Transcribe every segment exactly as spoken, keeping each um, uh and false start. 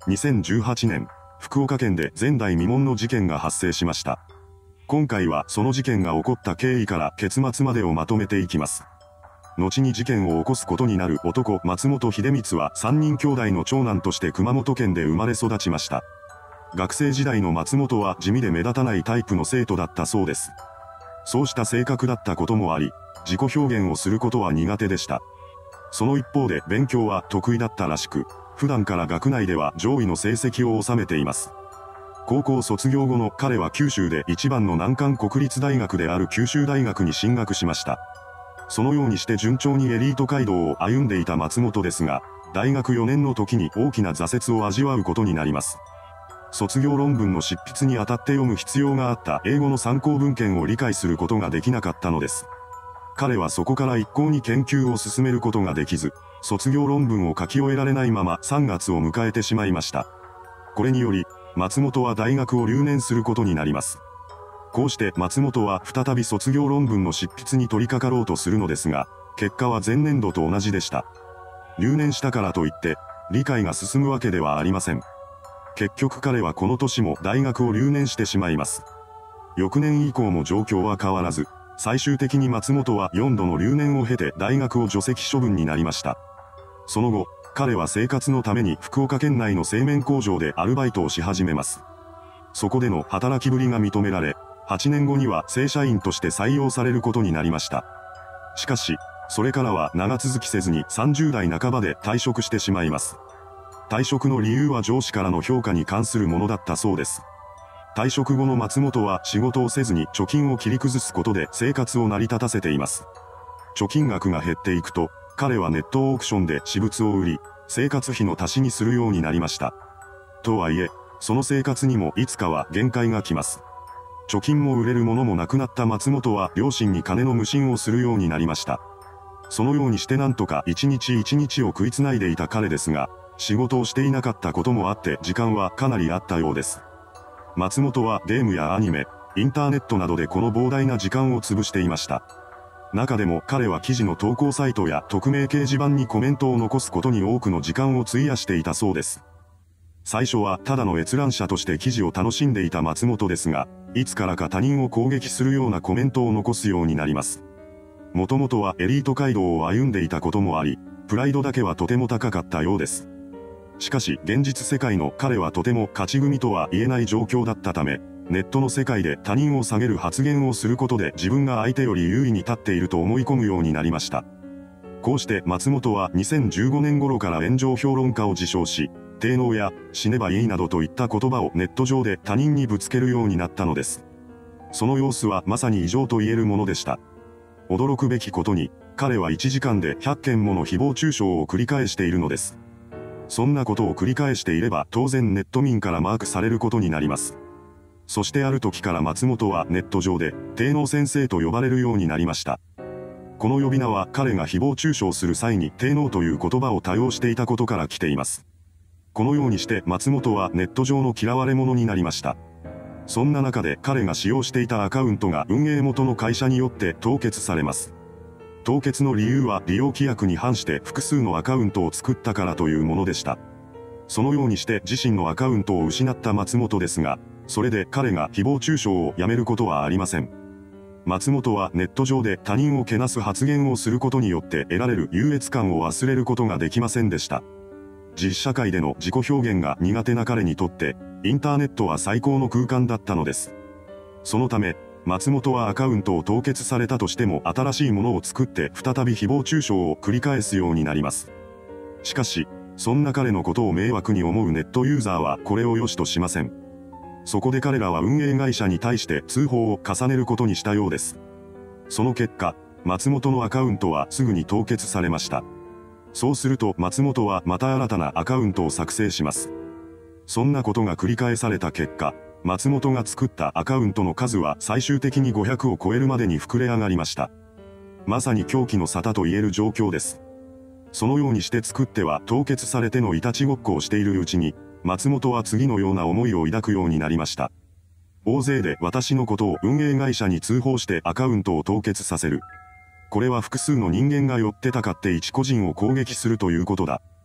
にせんじゅうはちねん、福岡県で前代未聞の事件が発生しました。今回はその事件が起こった経緯から結末までをまとめていきます。後に事件を起こすことになる男松本秀光はさんにん兄弟の長男として熊本県で生まれ育ちました。学生時代の松本は地味で目立たないタイプの生徒だったそうです。そうした性格だったこともあり、自己表現をすることは苦手でした。その一方で勉強は得意だったらしく、普段から学内では上位の成績を収めています。高校卒業後の彼は九州で一番の難関国立大学である九州大学に進学しました。そのようにして順調にエリート街道を歩んでいた松本ですが、大学よねんの時に大きな挫折を味わうことになります。卒業論文の執筆にあたって読む必要があった英語の参考文献を理解することができなかったのです。彼はそこから一向に研究を進めることができず、卒業論文を書き終えられないままさんがつを迎えてしまいました。これにより、松本は大学を留年することになります。こうして松本は再び卒業論文の執筆に取り掛かろうとするのですが、結果は前年度と同じでした。留年したからといって、理解が進むわけではありません。結局彼はこの年も大学を留年してしまいます。翌年以降も状況は変わらず、最終的に松本はよんどの留年を経て大学を除籍処分になりました。その後、彼は生活のために福岡県内の製麺工場でアルバイトをし始めます。そこでの働きぶりが認められ、はちねんごには正社員として採用されることになりました。しかし、それからは長続きせずにさんじゅうだいなかばで退職してしまいます。退職の理由は上司からの評価に関するものだったそうです。退職後の松本は仕事をせずに貯金を切り崩すことで生活を成り立たせています。貯金額が減っていくと、彼はネットオークションで私物を売り、生活費の足しにするようになりました。とはいえ、その生活にもいつかは限界が来ます。貯金も売れるものもなくなった松本は両親に金の無心をするようになりました。そのようにしてなんとか一日一日を食いつないでいた彼ですが、仕事をしていなかったこともあって時間はかなりあったようです。松本はゲームやアニメ、インターネットなどでこの膨大な時間を潰していました。中でも彼は記事の投稿サイトや匿名掲示板にコメントを残すことに多くの時間を費やしていたそうです。最初はただの閲覧者として記事を楽しんでいた松本ですが、いつからか他人を攻撃するようなコメントを残すようになります。もともとはエリート街道を歩んでいたこともあり、プライドだけはとても高かったようです。しかし現実世界の彼はとても勝ち組とは言えない状況だったため、ネットの世界で他人を下げる発言をすることで自分が相手より優位に立っていると思い込むようになりました。こうして松本はにせんじゅうごねん頃から炎上評論家を自称し、低能や死ねばいいなどといった言葉をネット上で他人にぶつけるようになったのです。その様子はまさに異常と言えるものでした。驚くべきことに、彼はいちじかんでひゃっけんもの誹謗中傷を繰り返しているのです。そんなことを繰り返していれば当然ネット民からマークされることになります。そしてある時から松本はネット上で低能先生と呼ばれるようになりました。この呼び名は彼が誹謗中傷する際に低能という言葉を多用していたことから来ています。このようにして松本はネット上の嫌われ者になりました。そんな中で彼が使用していたアカウントが運営元の会社によって凍結されます。凍結の理由は利用規約に反して複数のアカウントを作ったからというものでした。そのようにして自身のアカウントを失った松本ですが、それで彼が誹謗中傷をやめることはありません。松本はネット上で他人をけなす発言をすることによって得られる優越感を忘れることができませんでした。実社会での自己表現が苦手な彼にとって、インターネットは最高の空間だったのです。そのため、松本はアカウントを凍結されたとしても新しいものを作って再び誹謗中傷を繰り返すようになります。しかし、そんな彼のことを迷惑に思うネットユーザーはこれを良しとしません。そこで彼らは運営会社に対して通報を重ねることにしたようです。その結果、松本のアカウントはすぐに凍結されました。そうすると松本はまた新たなアカウントを作成します。そんなことが繰り返された結果、松本が作ったアカウントの数は最終的にごひゃくを超えるまでに膨れ上がりました。まさに狂気の沙汰と言える状況です。そのようにして作っては凍結されてのいたちごっこをしているうちに、松本は次のような思いを抱くようになりました。大勢で私のことを運営会社に通報してアカウントを凍結させる。これは複数の人間が寄ってたかって一個人を攻撃するということだ。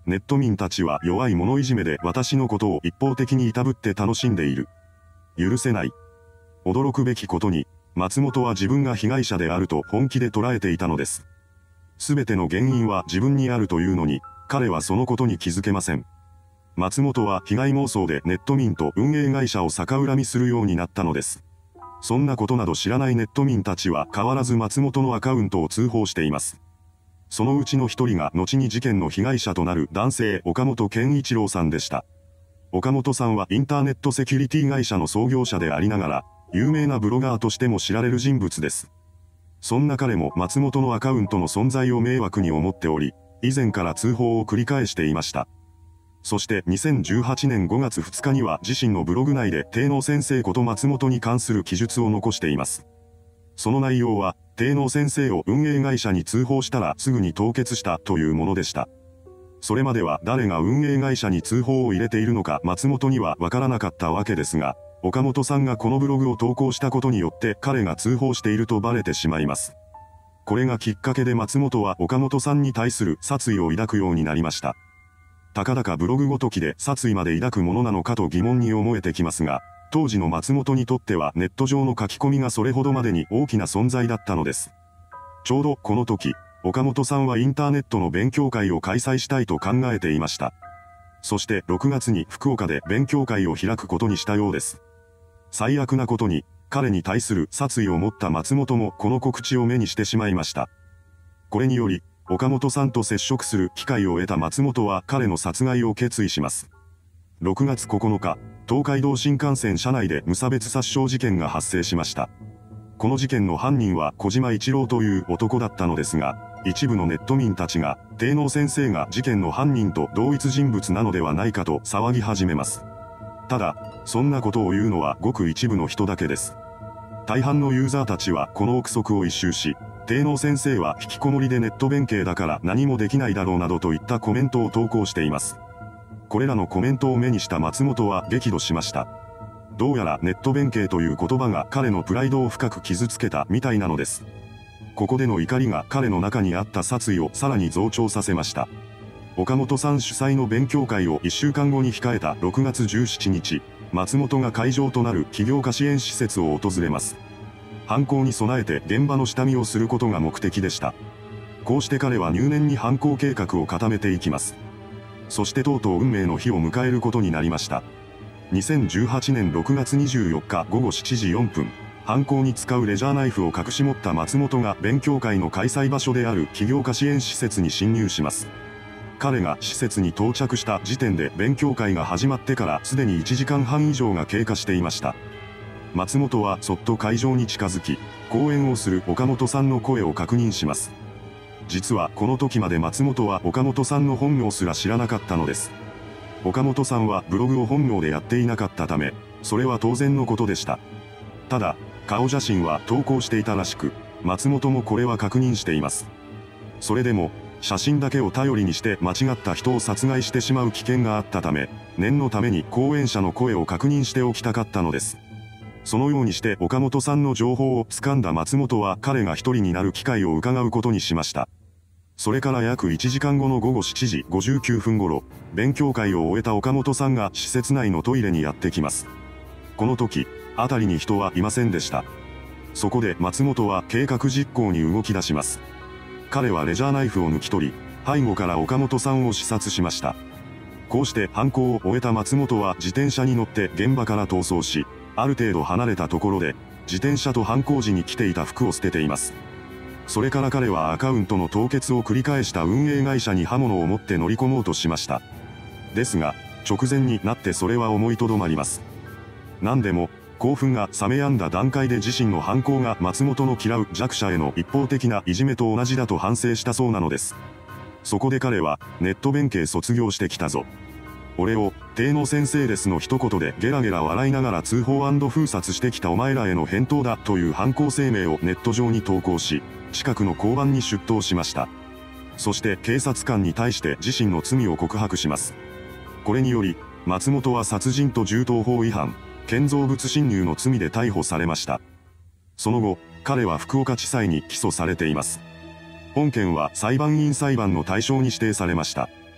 ネット民たちは弱い者いじめで私のことを一方的にいたぶって楽しんでいる。許せない。驚くべきことに、松本は自分が被害者であると本気で捉えていたのです。すべての原因は自分にあるというのに、彼はそのことに気づけません。松本は被害妄想でネット民と運営会社を逆恨みするようになったのです。そんなことなど知らないネット民たちは変わらず松本のアカウントを通報しています。そのうちの一人が後に事件の被害者となる男性岡本健一郎さんでした。岡本さんはインターネットセキュリティ会社の創業者でありながら、有名なブロガーとしても知られる人物です。そんな彼も松本のアカウントの存在を迷惑に思っており、以前から通報を繰り返していました。そしてにせんじゅうはちねんごがつふつかには自身のブログ内で帝能先生こと松本に関する記述を残しています。その内容は、帝能先生を運営会社に通報したらすぐに凍結したというものでした。それまでは誰が運営会社に通報を入れているのか松本にはわからなかったわけですが、岡本さんがこのブログを投稿したことによって彼が通報しているとバレてしまいます。これがきっかけで松本は岡本さんに対する殺意を抱くようになりました。たかだかブログごときで殺意まで抱くものなのかと疑問に思えてきますが、当時の松本にとってはネット上の書き込みがそれほどまでに大きな存在だったのです。ちょうどこの時、岡本さんはインターネットの勉強会を開催したいと考えていました。そしてろくがつに福岡で勉強会を開くことにしたようです。最悪なことに、彼に対する殺意を持った松本もこの告知を目にしてしまいました。これにより、岡本さんと接触する機会を得た松本は彼の殺害を決意します。ろくがつここのか、東海道新幹線車内で無差別殺傷事件が発生しました。この事件の犯人は小島一郎という男だったのですが、一部のネット民たちが、帝能先生が事件の犯人と同一人物なのではないかと騒ぎ始めます。ただ、そんなことを言うのはごく一部の人だけです。大半のユーザーたちはこの憶測を一蹴し、帝能先生は引きこもりでネット弁慶だから何もできないだろうなどといったコメントを投稿しています。これらのコメントを目にした松本は激怒しました。どうやらネット弁慶という言葉が彼のプライドを深く傷つけたみたいなのです。ここでの怒りが彼の中にあった殺意をさらに増長させました。岡本さん主催の勉強会をいっしゅうかんごに控えたろくがつじゅうしちにち、松本が会場となる起業家支援施設を訪れます。犯行に備えて現場の下見をすることが目的でした。こうして彼は入念に犯行計画を固めていきます。そしてとうとう運命の日を迎えることになりました。にせんじゅうはちねんろくがつにじゅうよっかごごしちじよんぷん、犯行に使うレジャーナイフを隠し持った松本が勉強会の開催場所である起業家支援施設に侵入します。彼が施設に到着した時点で勉強会が始まってからすでにいちじかんはん以上が経過していました。松本はそっと会場に近づき、講演をする岡本さんの声を確認します。実はこの時まで松本は岡本さんの本名すら知らなかったのです。岡本さんはブログを本名でやっていなかったため、それは当然のことでした。ただ、顔写真は投稿していたらしく、松本もこれは確認しています。それでも、写真だけを頼りにして間違った人を殺害してしまう危険があったため、念のために講演者の声を確認しておきたかったのです。そのようにして岡本さんの情報を掴んだ松本は彼が一人になる機会を伺うことにしました。それから約いちじかんごのごごしちじごじゅうきゅうふん頃、勉強会を終えた岡本さんが施設内のトイレにやってきます。この時、辺りに人はいませんでした。そこで松本は計画実行に動き出します。彼はレジャーナイフを抜き取り、背後から岡本さんを刺殺しました。こうして犯行を終えた松本は自転車に乗って現場から逃走し、ある程度離れたところで、自転車と犯行時に着ていた服を捨てています。それから彼はアカウントの凍結を繰り返した運営会社に刃物を持って乗り込もうとしました。ですが、直前になってそれは思いとどまります。何でも、興奮が冷めやんだ段階で自身の犯行が松本の嫌う弱者への一方的ないじめと同じだと反省したそうなのです。そこで彼は、ネット弁慶卒業してきたぞ。俺を、帝能先生ですの一言でゲラゲラ笑いながら通報&封殺してきたお前らへの返答だという犯行声明をネット上に投稿し、近くの交番に出頭しました。そして警察官に対して自身の罪を告白します。これにより、松本は殺人と銃刀法違反、建造物侵入の罪で逮捕されました。その後、彼は福岡地裁に起訴されています。本件は裁判員裁判の対象に指定されました。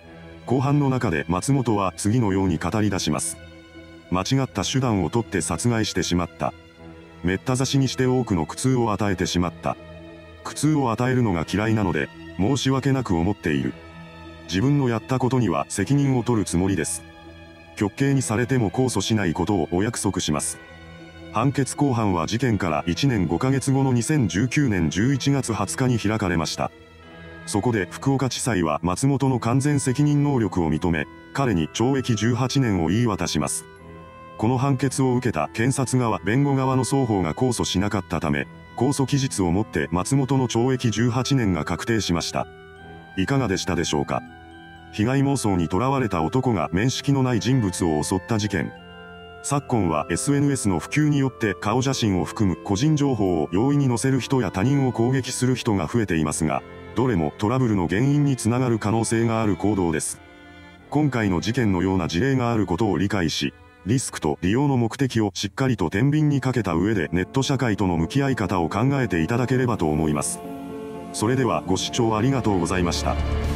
公判の中で松本は次のように語り出します。間違った手段をとって殺害してしまった。めった刺しにして多くの苦痛を与えてしまった。苦痛を与えるのが嫌いなので、申し訳なく思っている。自分のやったことには責任を取るつもりです。極刑にされても控訴しないことをお約束します。判決公判は事件からいちねんごかげつごのにせんじゅうきゅうねんじゅういちがつはつかに開かれました。そこで福岡地裁は松本の完全責任能力を認め、彼にちょうえきじゅうはちねんを言い渡します。この判決を受けた検察側、弁護側の双方が控訴しなかったため、控訴期日をもって松本の懲役じゅうはちねんが確定しました。いかがでしたでしょうか。被害妄想にとらわれた男が面識のない人物を襲った事件。昨今は エスエヌエス の普及によって顔写真を含む個人情報を容易に載せる人や他人を攻撃する人が増えていますが、どれもトラブルの原因につながる可能性がある行動です。今回の事件のような事例があることを理解し、リスクと利用の目的をしっかりと天秤にかけた上でネット社会との向き合い方を考えていただければと思います。それではご視聴ありがとうございました。